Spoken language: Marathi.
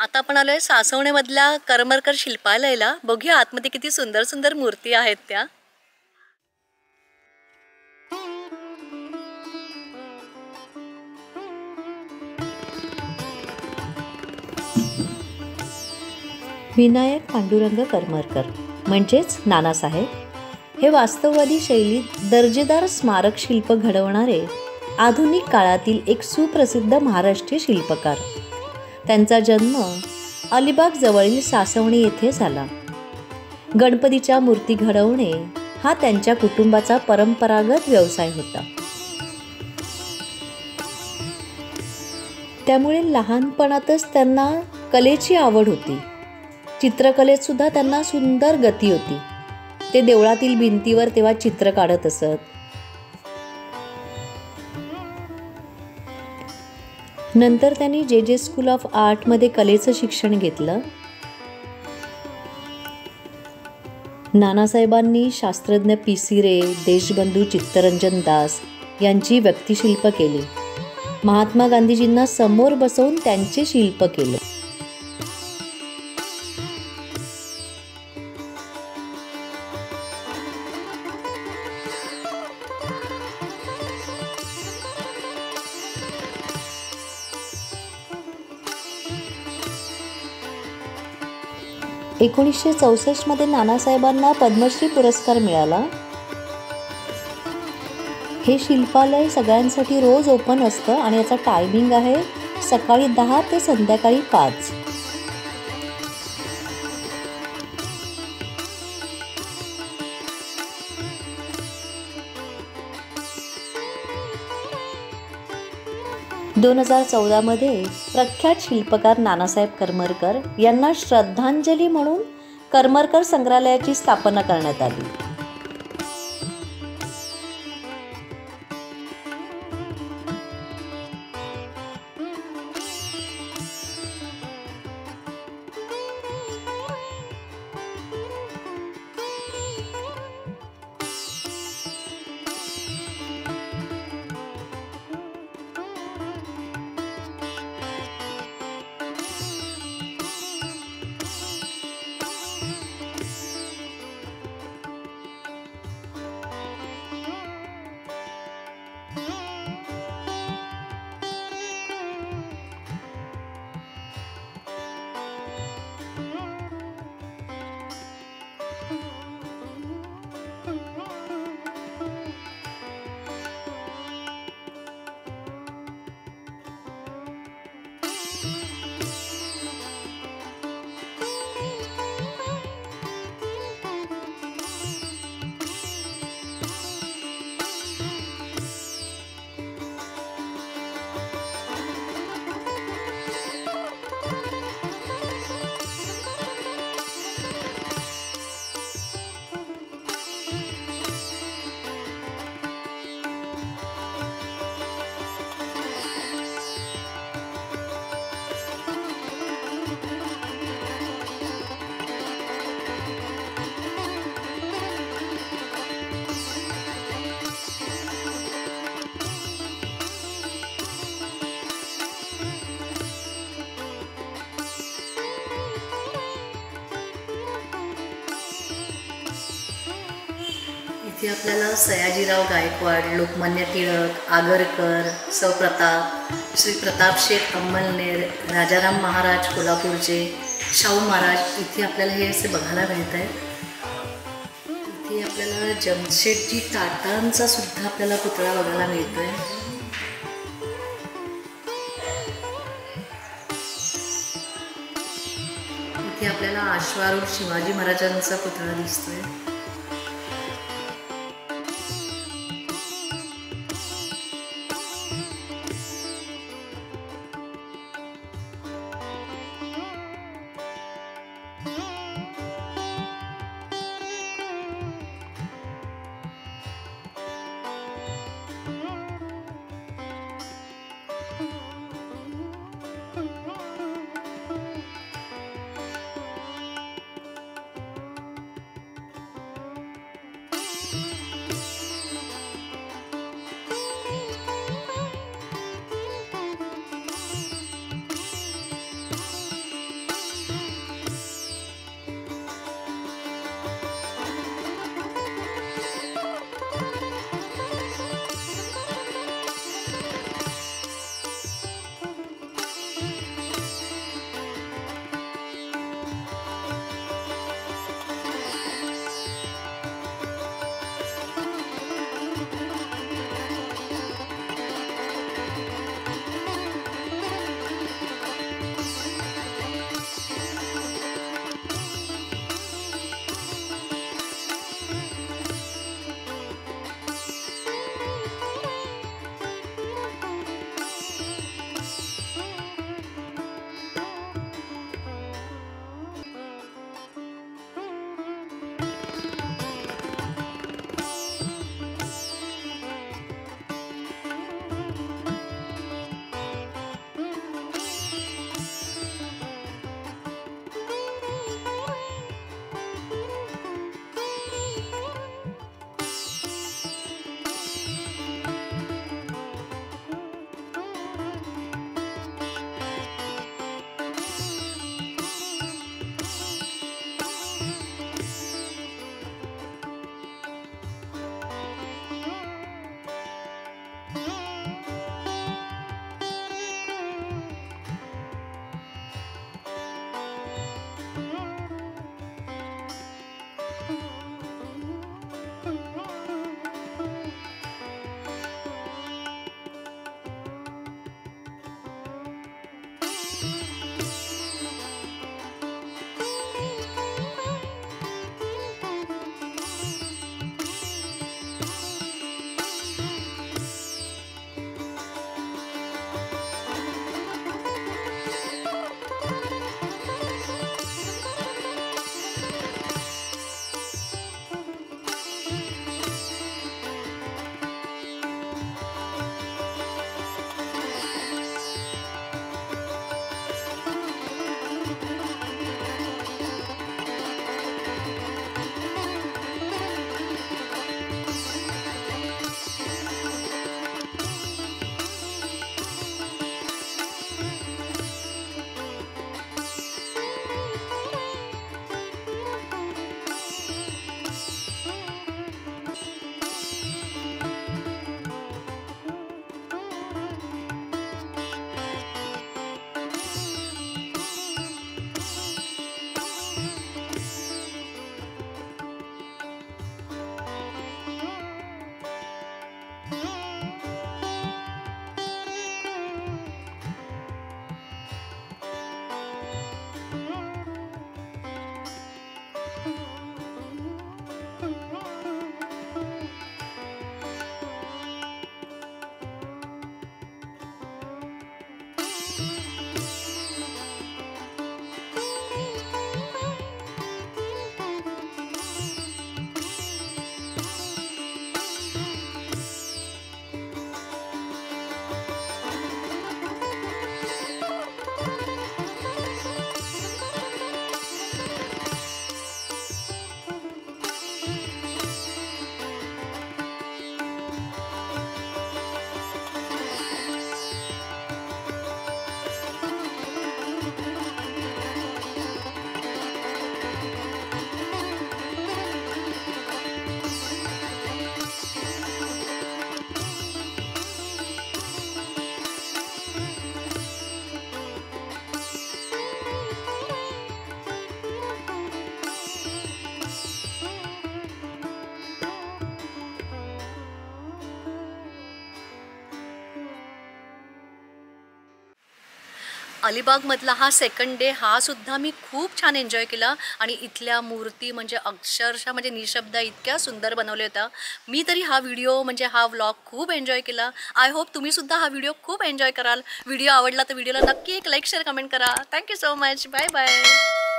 आता आपण आलोय सासवणेमधल्या करमरकर शिल्पालयाला. बघूया आतमध्ये किती सुंदर सुंदर मूर्ती आहेत त्या. विनायक पांडुरंग करमरकर म्हणजेच नानासाहेब हे वास्तववादी शैलीत दर्जेदार स्मारक शिल्प घडवणारे आधुनिक काळातील एक सुप्रसिद्ध महाराष्ट्रीय शिल्पकार. त्यांचा जन्म अलिबाग जवळील सासवणे येथे झाला. गणपतीच्या मूर्ती घडवणे हा त्यांच्या कुटुंबाचा परंपरागत व्यवसाय होता. त्यामुळे लहानपणातच त्यांना कलेची आवड होती. चित्रकलेत सुद्धा त्यांना सुंदर गती होती. ते देवळातील भिंतीवर तेव्हा चित्र काढत असत. नंतर त्यांनी जे स्कूल ऑफ आर्टमध्ये कलेचं शिक्षण घेतलं. नानासाहेबांनी शास्त्रज्ञ पी.सी. रे, देशबंधू चित्तरंजन दास यांची व्यक्तिशिल्प केली. महात्मा गांधीजींना समोर बसवून त्यांचे शिल्प केले. मध्ये नानासाहेबांना पद्मश्री पुरस्कार मिळाला. हे शिल्पालय सगळ्यांसाठी रोज ओपन असतं आणि याचा टायमिंग आहे सकाळी 10 ते संध्याकाळी 5. मध्ये प्रख्यात शिल्पकार नानासाहेब करमरकर यांना श्रद्धांजली म्हणून करमरकर संग्रहालयाची स्थापना करण्यात आली. इथे आपल्याला सयाजीराव गायकवाड, लोकमान्य टिळक, आगरकर, सौ प्रताप, श्री प्रताप शेठ अंमलनेर, राजाराम महाराज कोल्हापूरचे, शाहू महाराज इथे आपल्याला हे असे बघायला मिळत आहेत. इथे आपल्याला जमशेदजी टाटांचा सुद्धा आपल्याला पुतळा बघायला मिळतोय. इथे आपल्याला अश्वारूढ शिवाजी महाराजांचा पुतळा दिसतोय. अलिबागमधला हा सेकंड डे हा सुद्धा मी खूप छान एन्जॉय केला आणि इथल्या मूर्ती म्हणजे अक्षरशः म्हणजे निशब्द इतक्या सुंदर बनवल्या होत्या. मी तरी हा व्हिडिओ म्हणजे हा व्लॉग खूप एन्जॉय केला. आय होप तुम्ही सुद्धा हा व्हिडिओ खूप एन्जॉय कराल. व्हिडिओ आवडला तर व्हिडिओला नक्की एक लाईक शेअर कमेंट करा. Thank you so much. Bye bye.